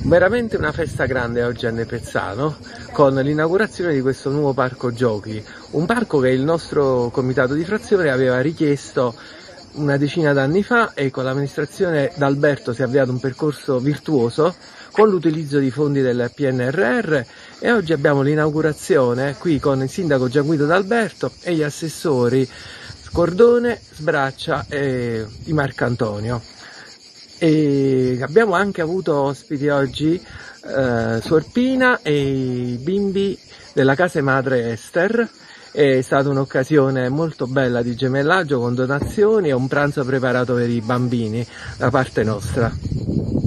Veramente una festa grande oggi a Nepezzano con l'inaugurazione di questo nuovo parco giochi, un parco che il nostro comitato di frazione aveva richiesto una decina d'anni fa e con l'amministrazione D'Alberto si è avviato un percorso virtuoso con l'utilizzo di fondi del PNRR e oggi abbiamo l'inaugurazione qui con il sindaco Gianguido D'Alberto e gli assessori Scordone, Sbraccia e Di Marcantonio. E abbiamo anche avuto ospiti oggi Suor Pina e i bimbi della casa madre Esther. È stata un'occasione molto bella di gemellaggio con donazioni e un pranzo preparato per i bambini da parte nostra.